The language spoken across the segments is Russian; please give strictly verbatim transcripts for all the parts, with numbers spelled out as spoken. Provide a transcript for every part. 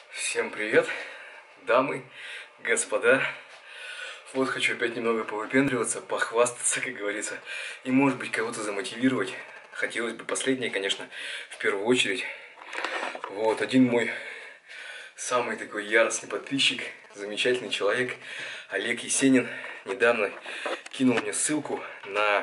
Всем привет, дамы, господа. Вот хочу опять немного повыпендриваться, похвастаться, как говорится, и, может быть, кого-то замотивировать. Хотелось бы последнее, конечно, в первую очередь. Вот, один мой самый такой яростный подписчик, замечательный человек, Олег Есенин, недавно кинул мне ссылку на,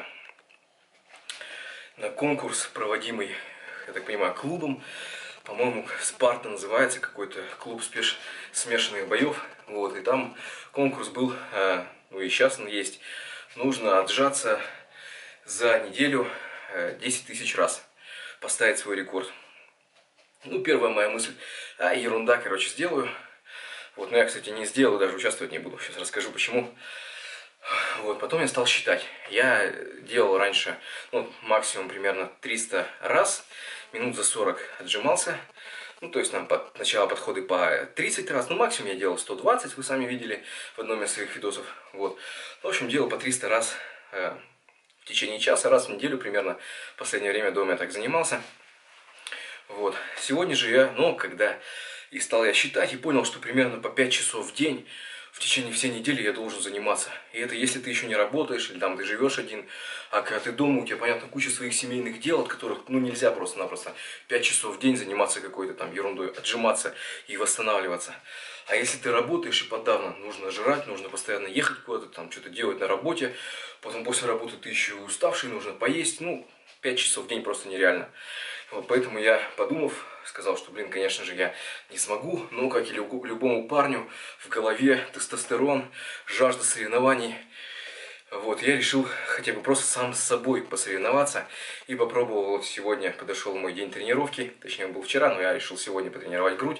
на конкурс, проводимый, я так понимаю, клубом. По-моему, Спарта называется, какой-то клуб спеш... смешанных боев. Вот, и там конкурс был, э, ну и сейчас он есть. Нужно отжаться за неделю э, десять тысяч раз, поставить свой рекорд. Ну, первая моя мысль, а, ерунда, короче, сделаю. Вот, но я, кстати, не сделаю, даже участвовать не буду. Сейчас расскажу, почему. Вот, потом я стал считать. Я делал раньше, ну, максимум примерно триста раз, минут за сорок отжимался. Ну, то есть, нам под, сначала подходы по тридцать раз, ну, максимум я делал сто двадцать, вы сами видели в одном из своих видосов. Вот. В общем, делал по триста раз э, в течение часа, раз в неделю примерно. В последнее время дома я так занимался. Вот. Сегодня же я, ну, когда и стал я считать, и понял, что примерно по пять часов в день в течение всей недели я должен заниматься. И это если ты еще не работаешь, или там ты живешь один, а когда ты дома, у тебя, понятно, куча своих семейных дел, от которых, ну, нельзя просто-напросто пять часов в день заниматься какой-то там ерундой, отжиматься и восстанавливаться. А если ты работаешь и подавно, нужно жрать, нужно постоянно ехать куда-то, там что-то делать на работе, потом после работы ты еще уставший, нужно поесть, ну, пять часов в день просто нереально. Вот поэтому я, подумав, сказал, что, блин, конечно же, я не смогу, но, как и любому парню, в голове тестостерон, жажда соревнований. Вот, я решил хотя бы просто сам с собой посоревноваться и попробовал. Вот сегодня подошел мой день тренировки, точнее, он был вчера, но я решил сегодня потренировать грудь.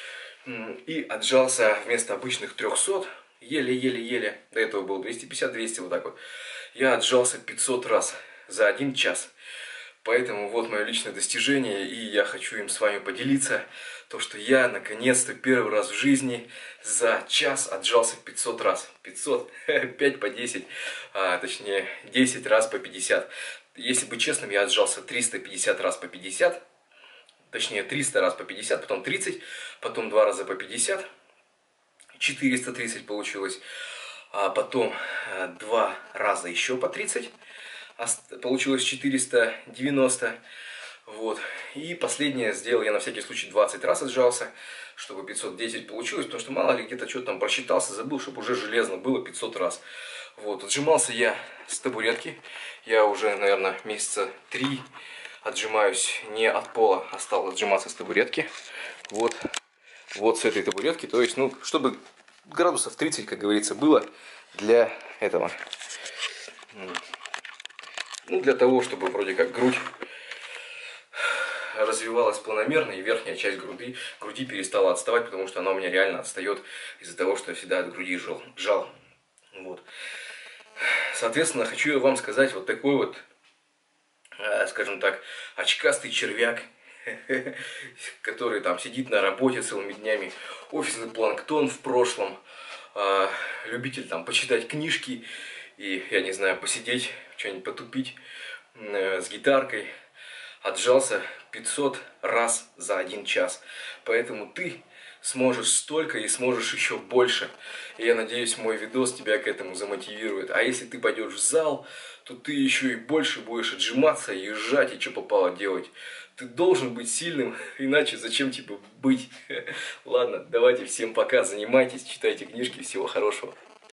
И отжался вместо обычных трёхсот, еле-еле-еле, до этого было двести пятьдесят — двести, вот так вот. Я отжался пятьсот раз за один час. Поэтому вот мое личное достижение, и я хочу им с вами поделиться. То, что я наконец-то первый раз в жизни за час отжался пятьсот раз. пятьсот, пять по десять, а, точнее десять раз по пятьдесят. Если быть честным, я отжался триста пятьдесят раз по пятьдесят. Точнее триста раз по пятьдесят, потом тридцать, потом два раза по пятьдесят. четыреста тридцать получилось. А потом два раза еще по тридцать. Получилось четыреста девяносто. Вот. И последнее сделал я на всякий случай двадцать раз отжался, чтобы пятьсот десять получилось, потому что мало ли где-то что-то там просчитался, забыл, чтобы уже железно было пятьсот раз. Вот. Отжимался я с табуретки. Я уже, наверное, месяца три отжимаюсь не от пола, а стал отжиматься с табуретки. Вот. Вот с этой табуретки. То есть, ну, чтобы градусов тридцать, как говорится, было для этого. Ну, для того, чтобы вроде как грудь развивалась планомерно, и верхняя часть груди, груди перестала отставать, потому что она у меня реально отстает из-за того, что я всегда от груди жал. жал. Вот. Соответственно, хочу вам сказать, вот такой вот, скажем так, очкастый червяк, который там сидит на работе целыми днями, офисный планктон в прошлом, любитель там почитать книжки и, я не знаю, посидеть, что-нибудь потупить э, с гитаркой, отжался пятьсот раз за один час. Поэтому ты сможешь столько и сможешь еще больше. И я надеюсь, мой видос тебя к этому замотивирует. А если ты пойдешь в зал, то ты еще и больше будешь отжиматься, и жать, и что попало делать. Ты должен быть сильным, иначе зачем тебе быть? Ладно, давайте, всем пока, занимайтесь, читайте книжки, всего хорошего.